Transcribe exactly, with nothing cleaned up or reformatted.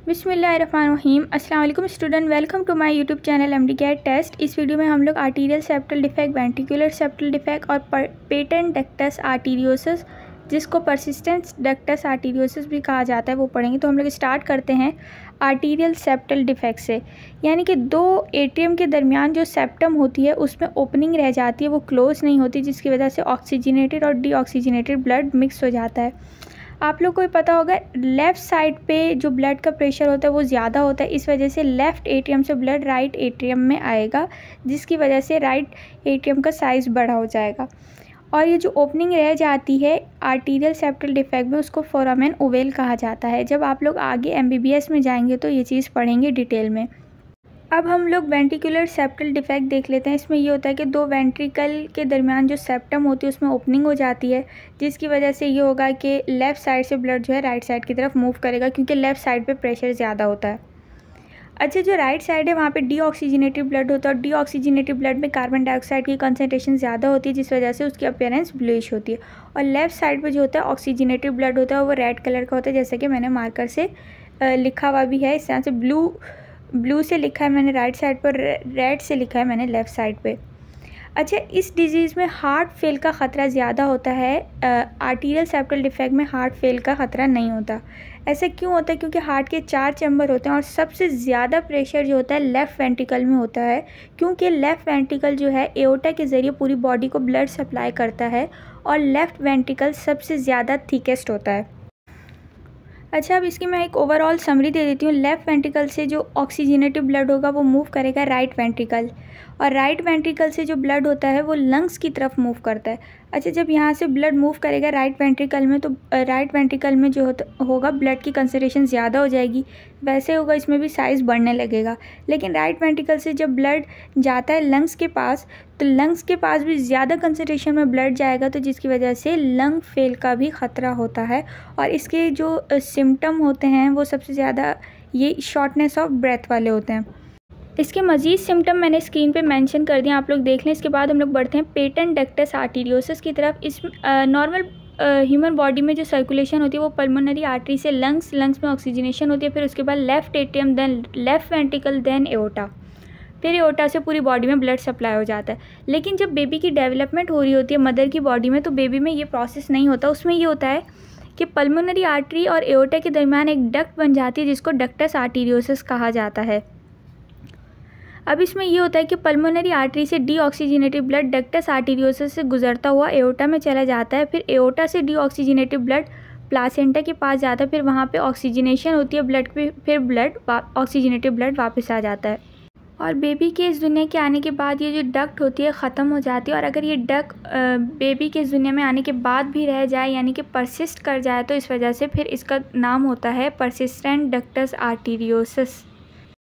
बिस्मिल्लाहिर्रहमानिर्रहीम। अस्सलाम वालेकुम student, welcome to my YouTube channel MD cat test. इस वीडियो में हम लोग arterial septal defect, ventricular septal defect और पेटेंट डक्टस आर्टीरियोसिस, जिसको परसिस्टेंट डक्टस आर्टीरियोसिस भी कहा जाता है, वो पढ़ेंगे। तो हम लोग स्टार्ट करते हैं आर्टीरियल सेप्टल डिफेक्ट से। यानी कि दो एट्रियम के दरमियान जो सेप्टम होती है उसमें ओपनिंग रह जाती है, वो क्लोज नहीं होती, जिसकी वजह से ऑक्सीजनेटेड और डीऑक्सीजनेटेड ब्लड मिक्स हो जाता है। आप लोग को भी पता होगा, लेफ़्ट साइड पे जो ब्लड का प्रेशर होता है वो ज़्यादा होता है, इस वजह से लेफ़्ट एट्रियम से ब्लड राइट एट्रियम में आएगा, जिसकी वजह से राइट एट्रियम का साइज़ बड़ा हो जाएगा। और ये जो ओपनिंग रह जाती है आर्टीरियल सेप्टल डिफेक्ट में, उसको फोरामेन ओवेल कहा जाता है। जब आप लोग आगे एमबीबीएस में जाएंगे तो ये चीज़ पढ़ेंगे डिटेल में। अब हम लोग वेंट्रिकुलर सेप्टल डिफेक्ट देख लेते हैं। इसमें ये होता है कि दो वेंट्रिकल के दरमियान जो सेप्टम होती है उसमें ओपनिंग हो जाती है, जिसकी वजह से ये होगा कि लेफ़्ट साइड से ब्लड जो है राइट साइड की तरफ मूव करेगा, क्योंकि लेफ़्ट साइड पे प्रेशर ज़्यादा होता है। अच्छा, जो राइट साइड है वहाँ पे डीऑक्सीजनेटेड ब्लड होता है, और डीऑक्सीजनेटेड ब्लड में कार्बन डाइऑक्साइड की कंसनट्रेशन ज़्यादा होती है, जिस वजह से उसकी अपीयरेंस ब्लूइश होती है। और लेफ़्ट साइड पर जो होता है ऑक्सीजनेटेड ब्लड होता है, वो रेड कलर का होता है, जैसे कि मैंने मार्कर से लिखा हुआ भी है। इस तरह से ब्लू ब्लू से लिखा है मैंने राइट साइड पर, रेड से लिखा है मैंने लेफ़्ट साइड पे। अच्छा, इस डिजीज़ में हार्ट फेल का ख़तरा ज़्यादा होता है। आर्टीरियल सेप्टल डिफेक्ट में हार्ट फेल का ख़तरा नहीं होता। ऐसा क्यों होता है? क्योंकि हार्ट के चार चैम्बर होते हैं और सबसे ज़्यादा प्रेशर जो होता है लेफ़्ट वेंट्रिकल में होता है, क्योंकि लेफ़्ट वेंट्रिकल जो है एओर्टा के ज़रिए पूरी बॉडी को ब्लड सप्लाई करता है, और लेफ़्ट वेंट्रिकल सबसे ज़्यादा थिकेस्ट होता है। अच्छा, अब इसकी मैं एक ओवरऑल समरी दे देती हूँ। लेफ़्ट वेंट्रिकल से जो ऑक्सीजनेटेड ब्लड होगा वो मूव करेगा राइट वेंट्रिकल, और राइट वेंट्रिकल से जो ब्लड होता है वो लंग्स की तरफ मूव करता है। अच्छा, जब यहाँ से ब्लड मूव करेगा राइट वेंट्रिकल में, तो राइट वेंट्रिकल में जो होगा ब्लड की कंसनट्रेशन ज़्यादा हो जाएगी, वैसे होगा इसमें भी साइज़ बढ़ने लगेगा। लेकिन राइट वेंट्रिकल से जब ब्लड जाता है लंग्स के पास, तो लंग्स के पास भी ज़्यादा कंसनट्रेशन में ब्लड जाएगा, तो जिसकी वजह से लंग फेल का भी ख़तरा होता है। और इसके जो सिम्टम होते हैं वो सबसे ज़्यादा ये शॉर्टनेस ऑफ ब्रेथ वाले होते हैं। इसके मज़ीद सिम्टम मैंने स्क्रीन पे मेंशन कर दिया, आप लोग देख लें। इसके बाद हम लोग बढ़ते हैं पेटेंट डक्टस आर्टीरियोसिस की तरफ। इस नॉर्मल ह्यूमन बॉडी में जो सर्कुलेशन होती है वो पल्मोनरी आर्टरी से लंग्स, लंग्स में ऑक्सीजनेशन होती है, फिर उसके बाद left atrium, then left ventricle, then aorta, फिर एओर्टा से पूरी बॉडी में ब्लड सप्लाई हो जाता है। लेकिन जब बेबी की डेवलपमेंट हो रही होती है मदर की बॉडी में, तो बेबी में ये प्रोसेस नहीं होता। उसमें ये होता है कि पल्मोनरी आर्टरी और एओर्टा के दरमियान एक डक्ट बन जाती है, जिसको डक्टस आर्टीरियोसिस कहा जाता है। अब इसमें ये होता है कि पल्मोनरी आर्टरी से डीऑक्सीजनेटेड ब्लड डक्टस आर्टीरियोसिस से गुजरता हुआ एओर्टा में चला जाता है, फिर एओर्टा से डीऑक्सीजनेटेड ब्लड प्लासेंटा के पास जाता है, फिर वहाँ पे ऑक्सीजनेशन होती है ब्लड पे, फिर ब्लड ऑक्सीजनेटेड ब्लड वापस आ जाता है। और बेबी के इस दुनिया के आने के बाद ये जो डक्ट होती है ख़त्म हो जाती है, और अगर ये डक्ट बेबी के इस दुनिया में आने के बाद भी रह जाए, यानी कि परसिस्ट कर जाए, तो इस वजह से फिर इसका नाम होता है परसिस्टेंट डक्टस आर्टीरियोसिस।